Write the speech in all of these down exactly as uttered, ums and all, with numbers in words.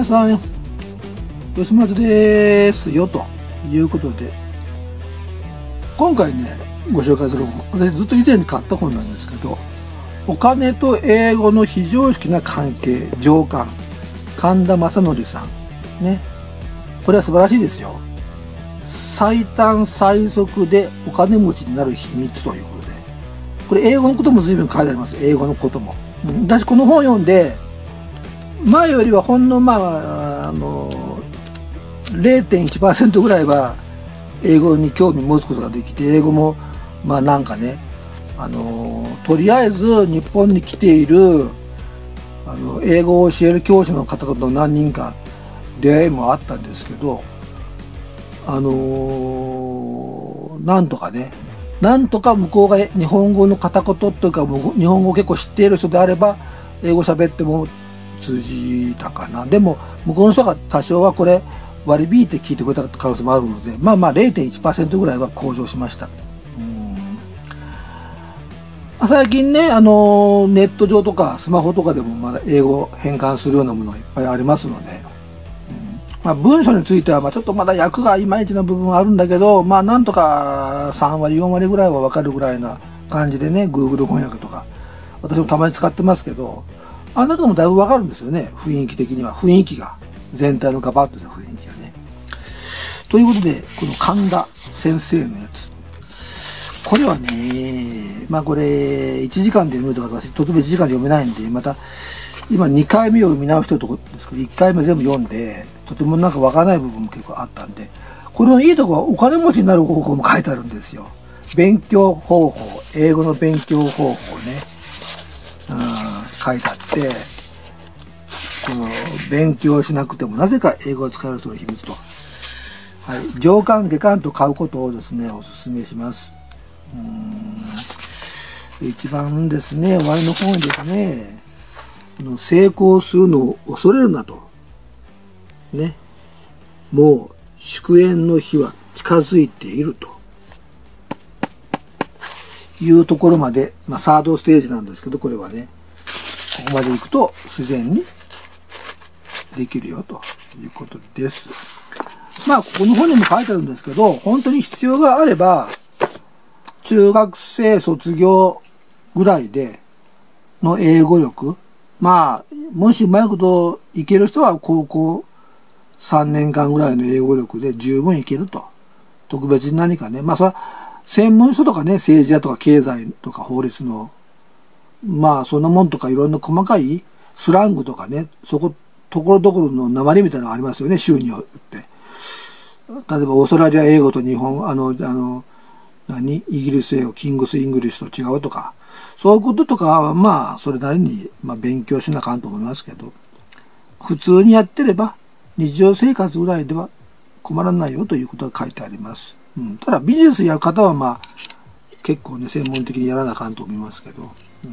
皆さん、吉松ですよということで、今回ねご紹介する本、私ずっと以前に買った本なんですけど、お金と英語の非常識な関係、上巻、神田正則さんね。これは素晴らしいですよ。最短最速でお金持ちになる秘密ということで、これ英語のことも随分書いてあります。英語のことも。私この本を読んで、前よりはほんのまああの れいてんいちパーセント ぐらいは英語に興味持つことができて、英語もまあなんかね、あのとりあえず日本に来ているあの英語を教える教師の方と何人か出会いもあったんですけど、あのー、なんとかね、なんとか向こうが日本語の片言というか、日本語を結構知っている人であれば英語喋っても通じたかな。でも向こうの人が多少はこれ割り引いて聞いてくれた可能性もあるので、まあまあ れいてんいちパーセント ぐらいは向上しました。うん、最近ね、あのネット上とかスマホとかでもまだ英語変換するようなものがいっぱいありますので、まあ、文章についてはまあちょっとまだ訳がいまいちな部分はあるんだけど、まあなんとかさんわりよんわりぐらいは分かるぐらいな感じでね、 Google 翻訳とか私もたまに使ってますけど、あんなのもだいぶ分かるんですよね、雰囲気的には。雰囲気が、全体のガバッとした雰囲気がね。ということで、この神田先生のやつ、これはね、まあこれいちじかんで読むとか、私とてもいちじかんで読めないんで、また今にかいめを見直してるところですけど、いっかいめ全部読んでとてもなんかわからない部分も結構あったんで、これのいいところはお金持ちになる方法も書いてあるんですよ。勉強方法、英語の勉強方法ね、うん、書いてあって、この勉強しなくてもなぜか英語を使える人の秘密と、はい、上巻下巻と買うことをですねおすすめします。うん、一番ですね終わりの方にですね、成功するのを恐れるなとね、もう祝宴の日は近づいているというところまで、まあサードステージなんですけど、これはねここまで行くと自然にできるよということです。まあここの本にも書いてあるんですけど、本当に必要があれば中学生卒業ぐらいでの英語力、まあもしうまいこといける人は高校さんねんかんぐらいの英語力で十分いけると。特別に何かね、まあそれは専門書とかね、政治やとか経済とか法律のまあそんなもんとかいろんな細かいスラングとかね、そこところどころの訛りみたいなのがありますよね、州によって。例えばオーストラリア英語と日本あのあの何イギリス英語キングスイングリッシュと違うとか、そういうこととかはまあそれなりにまあ勉強しなあかんと思いますけど、普通にやってれば日常生活ぐらいでは困らないよということが書いてあります。うん、ただビジネスやる方はまあ結構ね専門的にやらなあかんと思いますけど、うん、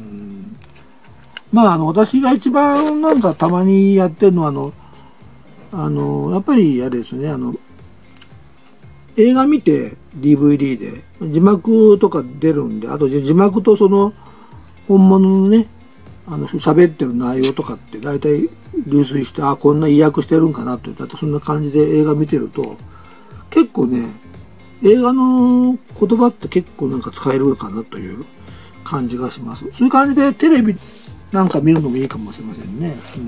まああの私が一番なんかたまにやってるのはあのあのやっぱりあれですね、あの映画見て ディーブイディー で字幕とか出るんで、あと字幕とその本物のねあの喋ってる内容とかって大体流水して、あこんな意訳してるんかなって、だってそんな感じで映画見てると結構ね映画の言葉って結構なんか使えるのかなという感じがします。そういう感じでテレビなんか見るのもいいかもしれませんね。うん、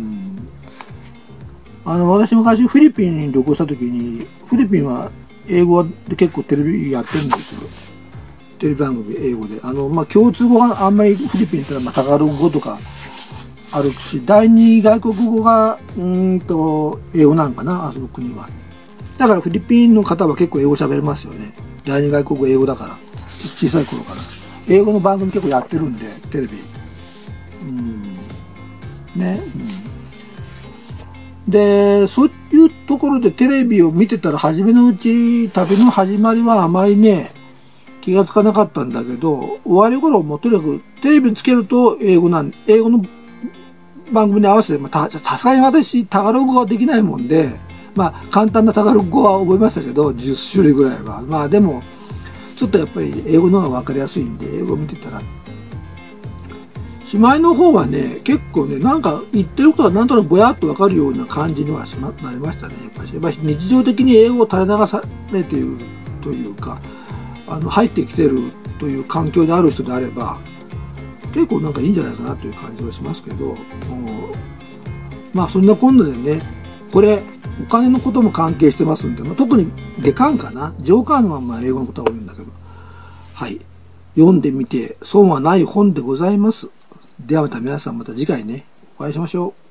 あの私昔フィリピンに旅行した時に、フィリピンは英語で結構テレビやってるんですよ。テレビ番組英語で、あのまあ共通語があんまりフィリピンってのはまあタガログ語とかあるし、第二外国語がうんと英語なんかな、あその国は。だからフィリピンの方は結構英語喋れますよね。第二外国語英語だから、小さい頃から英語の番組結構やってるんでテレビ。うんね、うん、でそういうところでテレビを見てたら初めのうち旅の始まりはあまりね気がつかなかったんだけど、終わり頃もとにかくテレビにつけると英語なん英語の番組に合わせて、まあ、さすがに私タガログ語はできないもんで、まあ簡単なタガログ語は覚えましたけどじゅっしゅるいぐらいは。まあでもちょっとやっぱり英語の方が分かりやすいんで英語見てたらしまいの方はね、結構ね、なんか言ってることはなんとなくぼやっとわかるような感じにはしまなりましたね。やっぱりやっぱり日常的に英語を垂れ流されているというか、あの入ってきてるという環境である人であれば、結構なんかいいんじゃないかなという感じはしますけど、まあそんなこんなでね、これお金のことも関係してますんで、まあ、特に下巻かな、上巻はまあ英語のことは多いんだけど、はい、読んでみて損はない本でございます。ではまた皆さんまた次回ね、お会いしましょう。